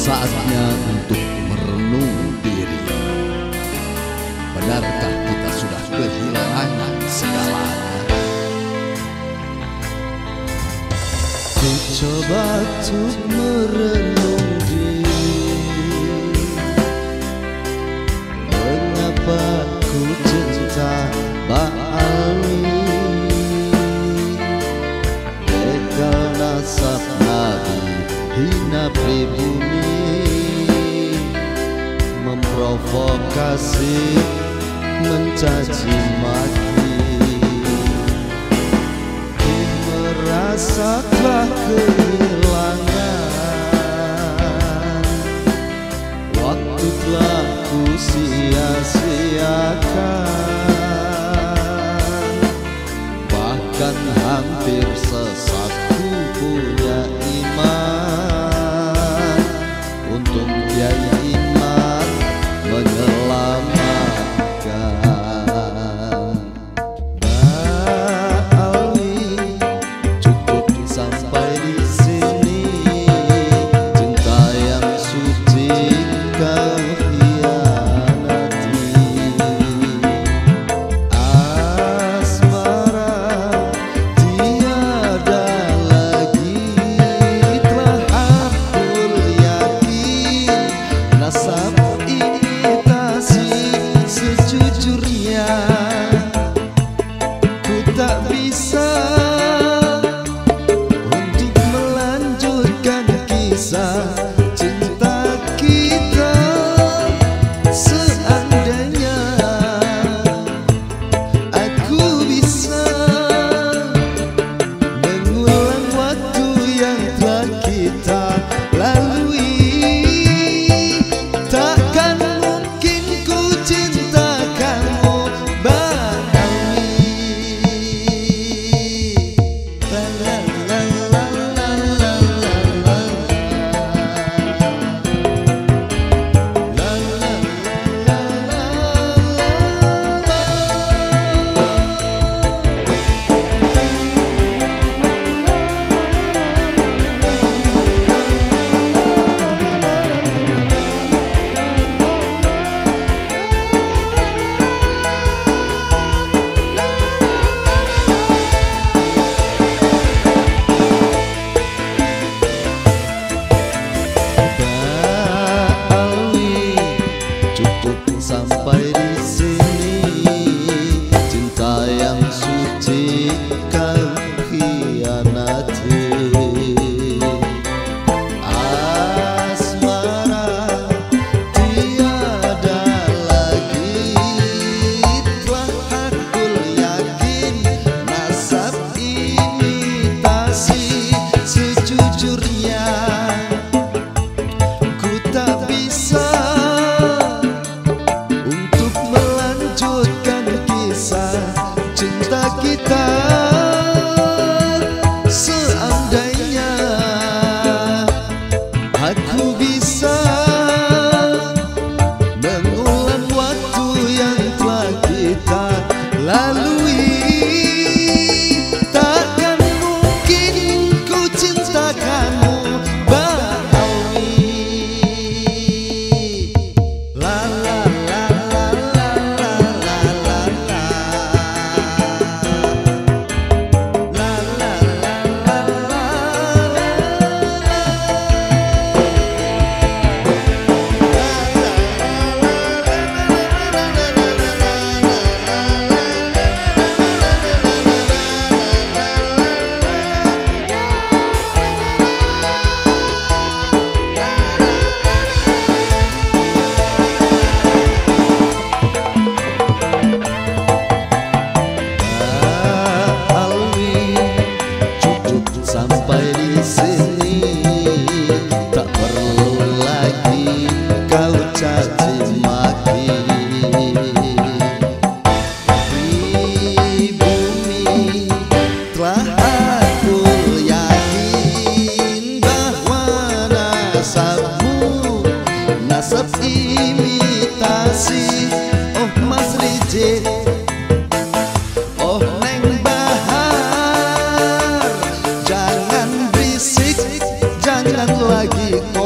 Saatnya untuk merenung diri. Benarkah kita sudah kehilangan segalanya? Ku coba untuk merenung diri. Mengapa ku cinta Mbak Ali? Begal nasab Nabi, hina pribumi, memprovokasi, mencaci maki. Ku merasa telah kehilangan, waktu telah ku sia-siakan, bahkan hampir sesat ku punya iman. Untung Kiai Iman menyelamatkan. Mbak Ali, cukup sampai di sini. Cinta yang suci kau hianati. Asmara tiada lagi, telah aku yakin. Nasab imitasi sejujurnya, ku tak bisa untuk melanjutkan kisah cinta kita. Seandainya aku bisa mengulang waktu yang telah kita lalui, takkan mungkin ku cinta kamu Bali. La la la la la la la. La la la la Ali, cukup sampai di sini. Cinta yang suci kau hianati. Asmara tiada lagi, telah aku yakin. Nasab imitasi sejujurnya, ku tak bisa untuk melanjutkan kisah cinta kita. Seandainya aku bisa mengulang waktu yang telah kita lalui, takkan mungkin ku cinta kamu Bali. La la la la la la la la la. La la la la la Ali, cukup sampai di sini. Tak perlu lagi kau caci maki. Pribumi, telah aku yakin bahwa nasabmu nasab imitasi. Oh Mas Rijit, oh Neng Bahar, jangan berisik, jangan lagi